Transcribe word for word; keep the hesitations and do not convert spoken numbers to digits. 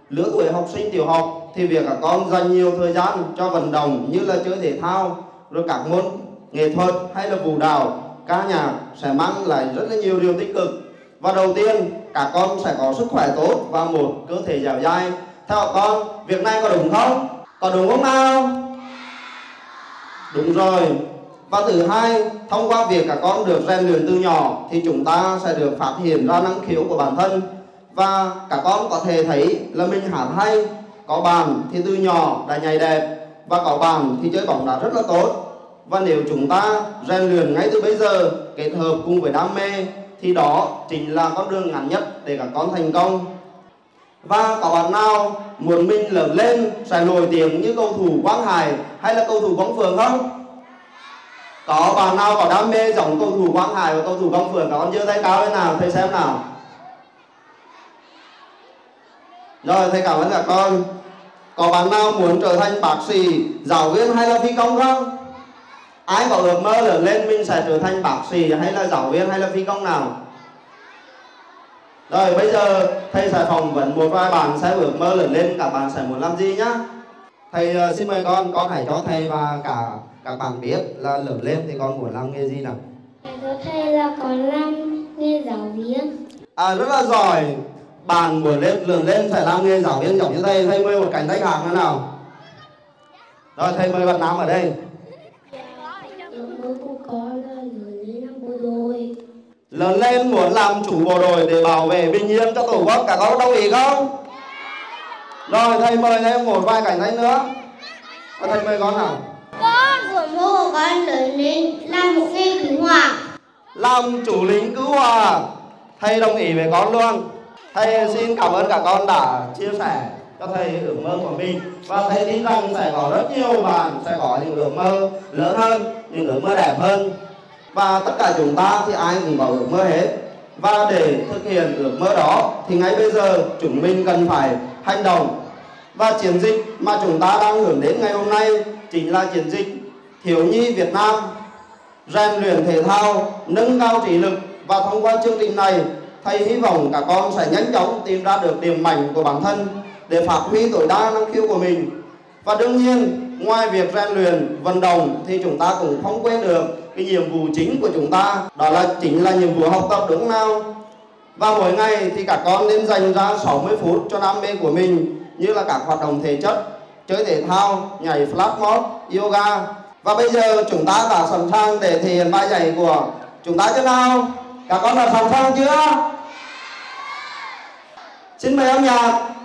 lứa tuổi học sinh tiểu học thì việc các con dành nhiều thời gian cho vận động như là chơi thể thao, rồi các môn nghệ thuật hay là vũ đạo, ca nhạc sẽ mang lại rất là nhiều điều tích cực. Và đầu tiên, các con sẽ có sức khỏe tốt và một cơ thể dẻo dai. Theo các con, việc này có đúng không? Có đúng không nào? Đúng rồi. Và thứ hai, thông qua việc các con được rèn luyện từ nhỏ thì chúng ta sẽ được phát hiện ra năng khiếu của bản thân. Và các con có thể thấy là mình hát hay, có bạn thì từ nhỏ đã nhảy đẹp, và có bạn thì chơi bóng đá rất là tốt. Và nếu chúng ta rèn luyện ngay từ bây giờ kết hợp cùng với đam mê thì đó chính là con đường ngắn nhất để các con thành công. Và có bạn nào muốn mình lớn lên sẽ nổi tiếng như cầu thủ Quang Hải hay là cầu thủ Quang Phượng không? Có bạn nào có đam mê giống cầu thủ Quang Hải và cầu thủ Quang Phượng? Các con giơ tay cao lên nào, thầy xem nào. Rồi, thầy cảm ơn các con. Có bạn nào muốn trở thành bác sĩ, giáo viên hay là phi công không? Ai có ước mơ lớn lên mình sẽ trở thành bác sĩ hay là giáo viên hay là phi công nào? Rồi bây giờ thầy sẽ phỏng vấn một vài bạn xem ước mơ lớn lên các bạn sẽ muốn làm gì nhá. Thầy uh, xin mời con, con hãy cho thầy và cả các bạn biết là lớn lên thì con muốn làm nghề gì nào. Thưa thầy là con làm nghề giáo viên. À, rất là giỏi. Bạn muốn lên lớn lên phải làm nghề giáo viên giống như thầy. Thầy mời một cánh tay khác nữa nào. Rồi thầy mời bạn nam ở đây. Ước mơ của con là lớn lên làm bộ đội. Lớn lên muốn làm chủ bộ đội để bảo vệ bình yên cho tổ quốc, cả con đồng ý không? Rồi thầy mời thêm một vài cánh tay nữa. Và thầy mời con nào. Con ước mơ của con lớn lên làm một nghề cứu hỏa. Làm chủ lính cứu hỏa. Thầy đồng ý với con luôn. Thầy xin cảm ơn các con đã chia sẻ cho thầy ước mơ của mình. Và thầy tin rằng sẽ có rất nhiều bạn sẽ có những ước mơ lớn hơn, những ước mơ đẹp hơn. Và tất cả chúng ta thì ai cũng có ước mơ hết. Và để thực hiện ước mơ đó thì ngay bây giờ chúng mình cần phải hành động. Và chiến dịch mà chúng ta đang hướng đến ngày hôm nay chính là chiến dịch Thiếu nhi Việt Nam. Rèn luyện thể thao, nâng cao trí lực. Và thông qua chương trình này, thầy hy vọng các con sẽ nhanh chóng tìm ra được điểm mạnh của bản thân để phát huy tối đa năng khiếu của mình. Và đương nhiên, ngoài việc rèn luyện, vận động thì chúng ta cũng không quên được cái nhiệm vụ chính của chúng ta, đó là chính là nhiệm vụ học tập, đúng không nào? Và mỗi ngày thì các con nên dành ra sáu mươi phút cho đam mê của mình, như là các hoạt động thể chất, chơi thể thao, nhảy flash mob, yoga. Và bây giờ chúng ta đã sẵn sàng để thể hiện bài nhảy của chúng ta chưa nào? Các con đã sẵn sàng chưa? Xin mời âm nhạc.